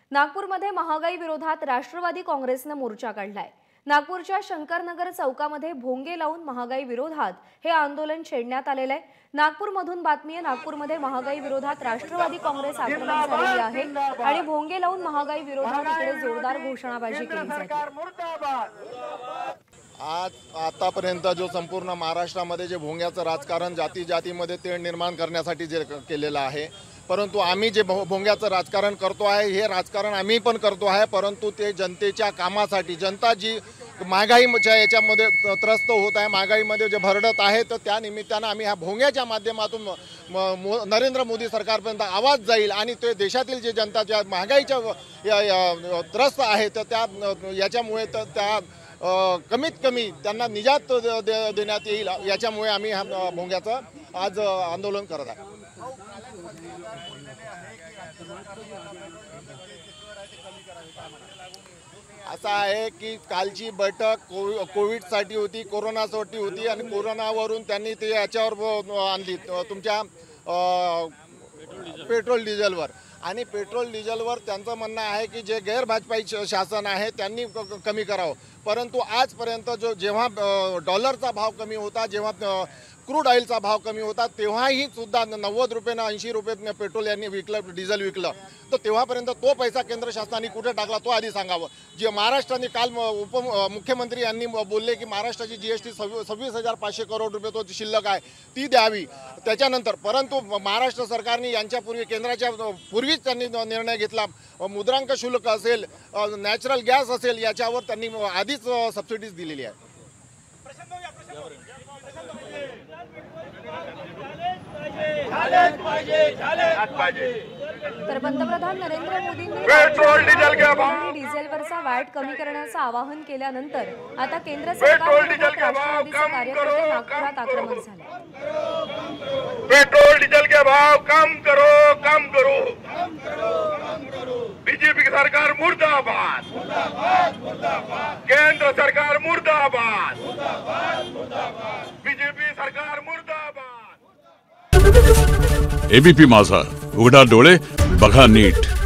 नागपूरमध्ये महागाई विरोधात राष्ट्रवादी काँग्रेसने मोर्चा काढलाय। नागपूरच्या शंकरनगर चौकामध्ये भोंगे लावून महागाई विरोधात हे आंदोलन छेडण्यात आलेले आहे। नागपूरमधून बातमी आहे, नागपूरमध्ये महागाई विरोधात राष्ट्रवादी काँग्रेस आक्रमक झालेली आहे आणि भोंगे लावून महागाई विरोधात इकडे जोरदार घोषणाबाजी केली जाते। आज आतापर्यंत जो संपूर्ण महाराष्ट्रामध्ये जे भोंग्याचं राजकारण जातीमध्ये ते निर्माण करण्यासाठी जे केलेलं आहे, परंतु आम्ही जे भोंग्याचं राजकारण करतो आहे हे राजकारण आम्ही पण करतो आहे, परंतु ते जनतेच्या कामासाठी, जनता जी महागाईच्या याच्यामध्ये त्रस्त होत आहे, महागाईमध्ये जे भरडत आहे, तर त्या निमित्तानं आम्ही ह्या भोंग्याच्या माध्यमातून नरेंद्र मोदी सरकारपर्यंत आवाज जाईल आणि ते देशातील जे जनता ज्या महागाईच्या त्रस्त आहे तर त्या याच्यामुळे तर त्या कमीत कमी त्यांना निजात देण्यात येईल, याच्यामुळे आम्ही ह्या भोंग्याचं आज आंदोलन करत आहे। असं आहे की कालची बैठक कोविडसाठी होती, कोरोनासाठी होती आणि कोरोनावरून त्यांनी ते याच्यावर आणली तुमच्या पेट्रोल डिझेलवर, आणि पेट्रोल डिझेलवर त्यांचं म्हणणं आहे की जे गैर भाजपाई शासन आहे त्यांनी कमी करावं, परंतु आजपर्यंत जेव्हा डॉलरचा भाव कमी होता, जेव्हा क्रूड ऑइलचा भाव कमी होता, तेव्हाही सुद्धा 90 रुपये 80 रुपये पेट्रोल यांनी विकलं, डिझेल विकलं, तर तेव्हापर्यंत तो पैसा केंद्र शासनाने कुठे टाकला तो आधी सांगावं। जे महाराष्ट्राने काल मुख्यमंत्री यांनी बोलले की महाराष्ट्राची जीएसटी 26,500 करोड रुपये तो शिल्लक आहे ती द्यावी त्याच्यानंतर, परंतु महाराष्ट्र सरकारने यांच्यापूर्वी केंद्राच्या पूर्वीच त्यांनी निर्णय घेतला, मुद्रांक शुल्क असेल, नॅचरल गॅस असेल, याच्यावर त्यांनी आधीच सबसिडीज दिलेली आहे। तर पंतप्रधान नरेंद्र मोदींनी पेट्रोल डिझेलवरचा वॅट कमी करण्याचं आवाहन केल्यानंतर आता केंद्र सरकार कार्यकर्ते नागपुरात आक्रमक झाले। पेट्रोल डीजल के भाव कम करो, कम करो। बीजेपी की सरकार मुर्दाबाद, केंद्र सरकार मुर्दाबाद, बीजेपी सरकार मुर्दाबाद। एबीपी माझा, उघडा डोळे बघा नीट।